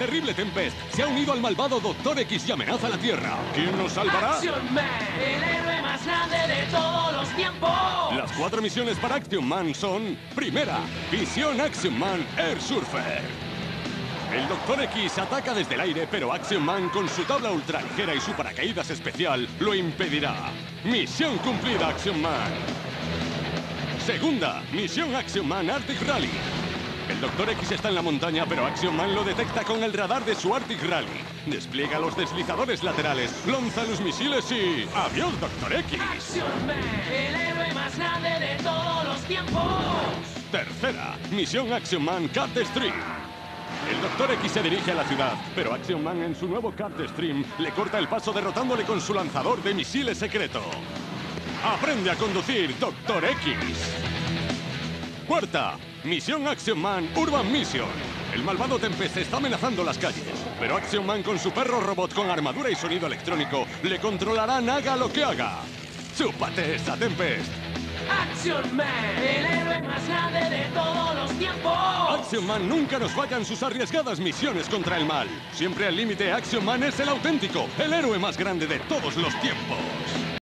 terrible Tempest se ha unido al malvado Doctor X y amenaza la Tierra. ¿Quién nos salvará? Action Man, el héroe más grande de todos los tiempos. Las 4 misiones para Action Man son: primera, Visión Action Man Air Surfer. El Doctor X ataca desde el aire, pero Action Man, con su tabla ultraligera y su paracaídas especial, lo impedirá. Misión cumplida, Action Man. Segunda, Misión Action Man Arctic Rally. El Doctor X está en la montaña, pero Action Man lo detecta con el radar de su Arctic Rally. Despliega los deslizadores laterales, lanza los misiles y... ¡adiós, Doctor X! Action Man, el héroe más grande de todos los tiempos. Tercera, Misión Action Man Kart Stream. El Doctor X se dirige a la ciudad, pero Action Man en su nuevo Kart Stream le corta el paso derrotándole con su lanzador de misiles secreto. ¡Aprende a conducir, Doctor X! Cuarta, Misión Action Man Urban Mission. El malvado Tempest está amenazando las calles, pero Action Man, con su perro robot con armadura y sonido electrónico, le controlarán haga lo que haga. ¡Chúpate esa, Tempest! Action Man, el héroe más grande de todos los tiempos. Action Man nunca nos falla en sus arriesgadas misiones contra el mal. Siempre al límite, Action Man es el auténtico, el héroe más grande de todos los tiempos.